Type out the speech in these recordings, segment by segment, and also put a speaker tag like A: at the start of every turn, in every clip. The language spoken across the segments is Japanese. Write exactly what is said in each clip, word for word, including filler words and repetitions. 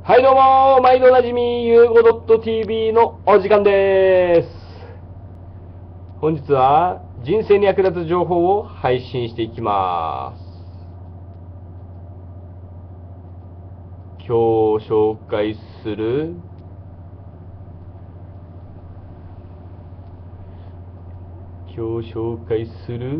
A: はいどうもー、毎度おなじみ、ゆうご .tv のお時間でーす。本日は人生に役立つ情報を配信していきます。今日紹介する、今日紹介する、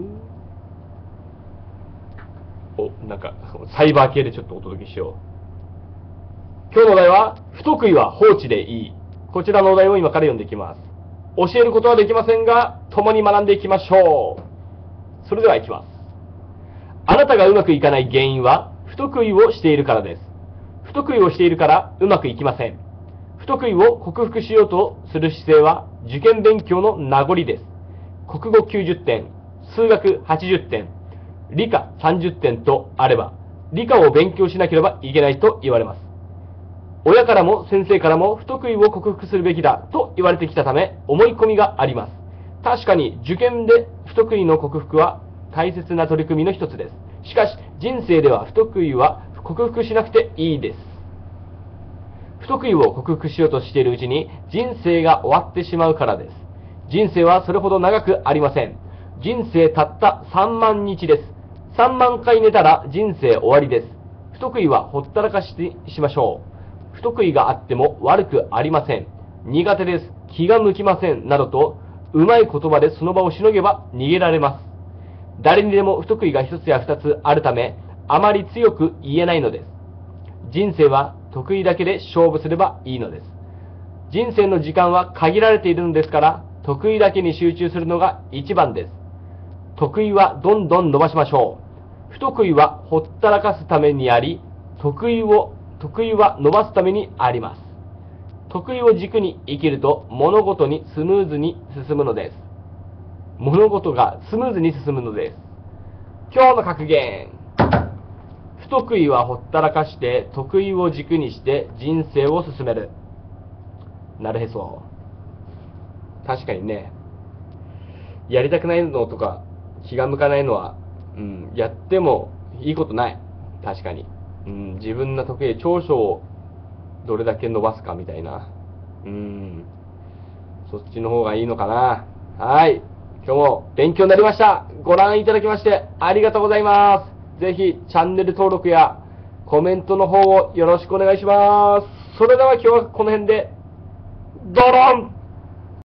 A: お、なんか、サイバー系でちょっとお届けしよう。今日のお題は、不得意は放置でいい。こちらのお題を今から読んでいきます。教えることはできませんが、共に学んでいきましょう。それではいきます。あなたがうまくいかない原因は、不得意をしているからです。不得意をしているからうまくいきません。不得意を克服しようとする姿勢は、受験勉強の名残です。国語きゅうじゅってん、数学はちじゅってん、理科さんじゅってんとあれば、理科を勉強しなければいけないと言われます。親からも先生からも不得意を克服するべきだと言われてきたため、思い込みがあります。確かに受験で不得意の克服は大切な取り組みの一つです。しかし、人生では不得意は克服しなくていいです。不得意を克服しようとしているうちに人生が終わってしまうからです。人生はそれほど長くありません。人生たったさんまんにちです。さんまんかい寝たら人生終わりです。不得意はほったらかししましょう。不得意があっても悪くありません。苦手です。気が向きません。などと、うまい言葉でその場をしのげば逃げられます。誰にでも不得意が一つや二つあるため、あまり強く言えないのです。人生は得意だけで勝負すればいいのです。人生の時間は限られているのですから、得意だけに集中するのが一番です。得意はどんどん伸ばしましょう。不得意はほったらかすためにあり、得意を得意は伸ばすためにあります。得意を軸に生きると物事にスムーズに進むのです。物事がスムーズに進むのです。今日の格言。不得意はほったらかして得意を軸にして人生を進める。なるへそ。確かにね、やりたくないのとか気が向かないのは、うん、やってもいいことない。確かに。うん、自分の得意長所をどれだけ伸ばすかみたいな。うん。そっちの方がいいのかな。はい。今日も勉強になりました。ご覧いただきましてありがとうございます。ぜひチャンネル登録やコメントの方をよろしくお願いします。それでは今日はこの辺で、ドロン